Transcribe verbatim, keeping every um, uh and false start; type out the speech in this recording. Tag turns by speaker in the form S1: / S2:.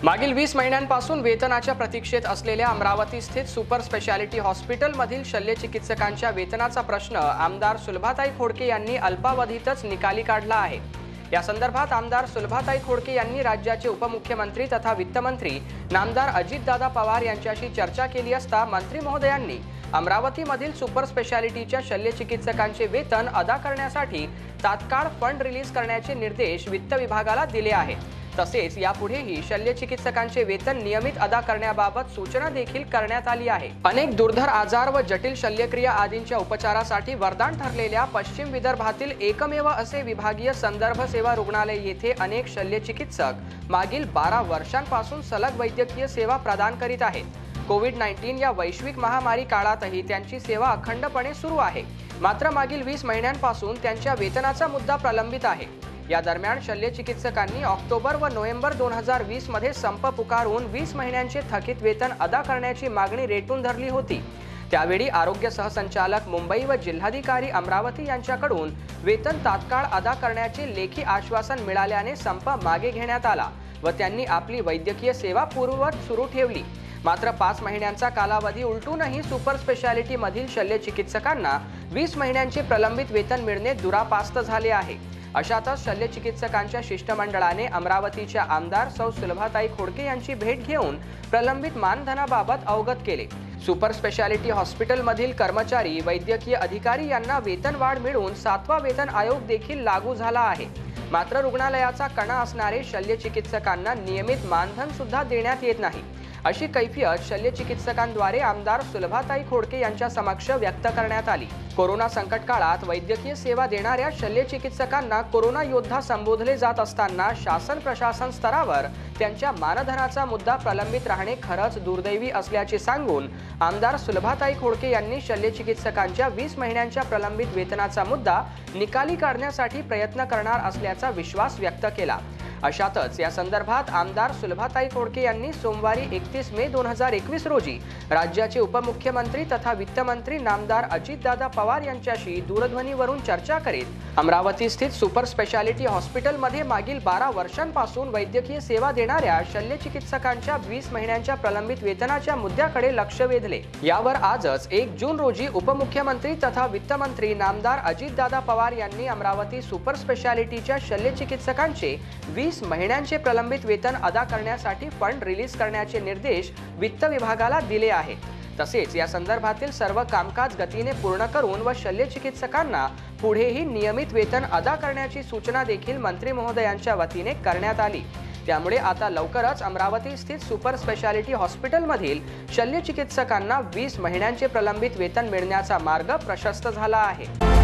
S1: मागील वीस महिन्यांपासून वेतनाच्या प्रतीक्षेत असलेल्या अमरावती स्थित सुपर स्पेशालिटी हॉस्पिटलमधील शल्यचिकित्सकांच्या वेतनाचा प्रश्न आमदार सुलभाताई खोडके यांनी अल्पावधीतच निकाली काढला आहे। या संदर्भात आमदार सुलभाताई खोडके यांनी राज्याचे उपमुख्यमंत्री तथा वित्तमंत्री नामदार अजितदादा पवार यांच्याशी चर्चा केली असता मंत्री महोदयांनी अमरावतीमधील सुपर स्पेशालिटीच्या शल्यचिकित्सकांचे वेतन अदा करण्यासाठी तात्काळ फंड रिलीज करण्याचे निर्देश वित्त विभागाला दिले आहेत। तसेच यापुढेही शल्यचिकित्सकांचे वेतन नियमित अदा करण्याबाबत सूचना देखील करण्यात आली आहे। अनेक दुर्धर आजार व जटिल शल्यक्रिया आदींच्या उपचारासाठी वरदान ठरलेल्या पश्चिम विदर्भातील एकमेव असे विभागीय संदर्भ सेवा रुग्णालय येथे अनेक शल्यचिकित्सक मागील बारा वर्षांपासून सलग वैद्यकीय सेवा प्रदान करीत आहेत। कोविड नाईन्टीन या वैश्विक महामारी काळातही त्यांची सेवा अखंडपणे सुरू आहे। मात्र मागील वीस महिन्यांपासून त्यांच्या वेतनाचा मुद्दा प्रलंबित आहे। या दरम्यान शल्यचिकित्सकांनी ऑक्टोबर व नोव्हेंबर दोन हजार वीस मध्ये संप पुकारून वीस महिन्यांचे थकीत वेतन अदा करण्याची मागणी रेटून धरली होती। त्यावेळी आरोग्य सहसंचालक मुंबई व जिल्हाधिकारी अमरावती यांच्याकडून वेतन तात्काळ अदा करण्याचे लेखी आश्वासन मिळाल्याने संप मागे घेण्यात आला व त्यांनी आपली वैद्यकीय सेवा पूर्ववत सुरू ठेवली। मात्र पाच महिन्यांचा कालावधी उलटूनही सुपर स्पेशालिटी मधील शल्यचिकित्सकांना वीस महिन्यांचे प्रलंबित वेतन मिळणे दुरापास्त झाले आहे। अशातच शल्यचिकित्सकांच्या शिष्टमंडळाने अमरावतीच्या आमदार सौ सुलभाताई खोडके यांची भेट घेऊन प्रलंबित मानधनाबाबत अवगत केले। सुपर स्पेशालिटी हॉस्पिटलमधील कर्मचारी वैद्यकीय अधिकारी यांना वेतनवाढ मिळून सातवा वेतन आयोग देखील लागू झाला आहे। मात्र रुग्णालयाचा कणा असणारे शल्यचिकित्सकांना नियमित मानधन सुद्धा देण्यात येत नाही। अशी कैफियत शल्यचिकित्सकांद्वारे आमदार सुलभाताई खोडके यांच्या समक्ष व्यक्त करण्यात आली। कोरोना संकट काळात वैद्यकीय सेवा देणाऱ्या शल्यचिकित्सकांना कोरोना योद्धा संबोधले जात असताना शासन प्रशासन स्तरावर त्यांच्या मानधनाचा मुद्दा प्रलंबित राहणे खरंच दुर्दैवी असल्याचे सांगून आमदार सुलभाताई खोडके यांनी शल्यचिकित्सकांच्या वीस महिन्यांच्या प्रलंबित वेतनाचा मुद्दा निकाली काढण्यासाठी प्रयत्न करणार असल्याचा विश्वास व्यक्त केला। अशातच या संदर्भात आमदार सुलभाताई खोडके यांनी सोमवारी एकतीस मे दोन हजार एकवीस रोजी राज्याचे उपमुख्यमंत्री तथा वित्तमंत्री नामदार अजितदादा पवार यांच्याशी दूरध्वनीवरून चर्चा करीत अमरावती स्थित सुपर स्पेशालिटी हॉस्पिटलमध्ये मागील बारा वर्षांपासून वैद्यकीय सेवा देणाऱ्या शल्यचिकित्सकांच्या वीस महिन्यांच्या प्रलंबित वेतनाच्या मुद्द्याकडे लक्ष वेधले। यावर आजच एक जून रोजी उपमुख्यमंत्री तथा वित्तमंत्री नामदार अजितदादा पवार यांनी अमरावती सुपर स्पेशालिटीच्या शल्यचिकित्सकांचे वीस महिन्यांचे प्रलंबित वेतन अदा करण्यासाठी फंड रिलीज करण्याचे निर्देश वित्त विभागाला दिले आहेत। तसेच या संदर्भातील सर्व कामकाज गतीने पूर्ण करून व शल्यचिकित्सकांना पुढेही नियमित वेतन अदा करण्याची सूचना देखील मंत्री महोदयांच्या वतीने करण्यात आली। त्यामुळे आता लवकरच अमरावती स्थित सुपर स्पेशालिटी हॉस्पिटलमधील शल्यचिकित्सकांना वीस महिन्यांचे प्रलंबित वेतन मिळण्याचा मार्ग प्रशस्त झाला आहे।